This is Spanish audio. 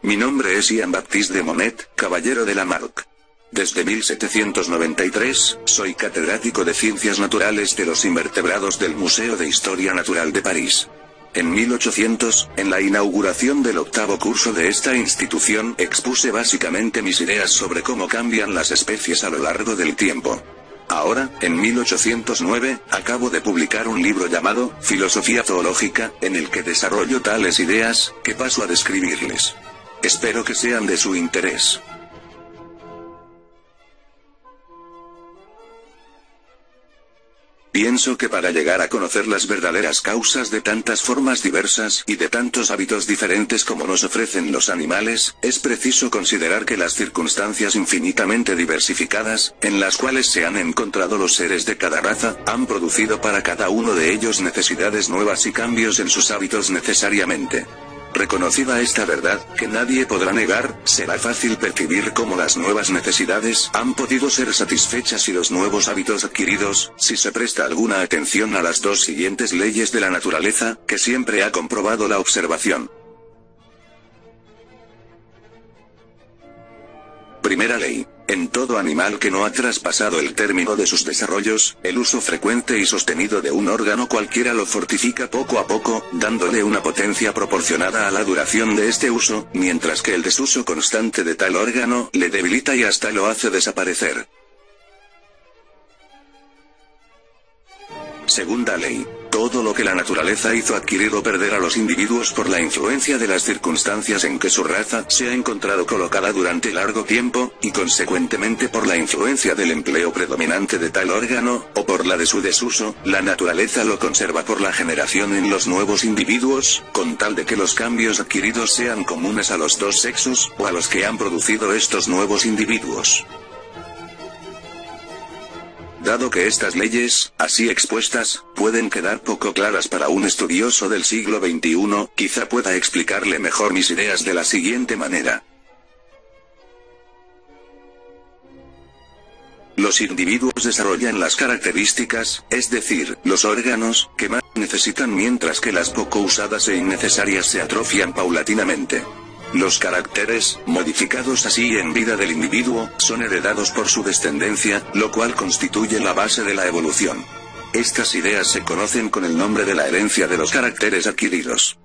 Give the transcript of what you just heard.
Mi nombre es Ian Baptiste de Monet, caballero de Lamarck. Desde 1793, soy catedrático de Ciencias Naturales de los Invertebrados del Museo de Historia Natural de París. En 1800, en la inauguración del octavo curso de esta institución, expuse básicamente mis ideas sobre cómo cambian las especies a lo largo del tiempo. Ahora, en 1809, acabo de publicar un libro llamado Filosofía zoológica, en el que desarrollo tales ideas, que paso a describirles. Espero que sean de su interés. Pienso que para llegar a conocer las verdaderas causas de tantas formas diversas y de tantos hábitos diferentes como nos ofrecen los animales, es preciso considerar que las circunstancias infinitamente diversificadas, en las cuales se han encontrado los seres de cada raza, han producido para cada uno de ellos necesidades nuevas y cambios en sus hábitos necesariamente. Reconocida esta verdad, que nadie podrá negar, será fácil percibir cómo las nuevas necesidades han podido ser satisfechas y los nuevos hábitos adquiridos, si se presta alguna atención a las dos siguientes leyes de la naturaleza, que siempre ha comprobado la observación. Primera ley. En todo animal que no ha traspasado el término de sus desarrollos, el uso frecuente y sostenido de un órgano cualquiera lo fortifica poco a poco, dándole una potencia proporcionada a la duración de este uso, mientras que el desuso constante de tal órgano le debilita y hasta lo hace desaparecer. Segunda ley. Todo lo que la naturaleza hizo adquirir o perder a los individuos por la influencia de las circunstancias en que su raza se ha encontrado colocada durante largo tiempo, y consecuentemente por la influencia del empleo predominante de tal órgano, o por la de su desuso, la naturaleza lo conserva por la generación en los nuevos individuos, con tal de que los cambios adquiridos sean comunes a los dos sexos, o a los que han producido estos nuevos individuos. Dado que estas leyes, así expuestas, pueden quedar poco claras para un estudioso del siglo XXI, quizá pueda explicarle mejor mis ideas de la siguiente manera. Los individuos desarrollan las características, es decir, los órganos, que más necesitan, mientras que las poco usadas e innecesarias se atrofian paulatinamente. Los caracteres, modificados así en vida del individuo, son heredados por su descendencia, lo cual constituye la base de la evolución. Estas ideas se conocen con el nombre de la herencia de los caracteres adquiridos.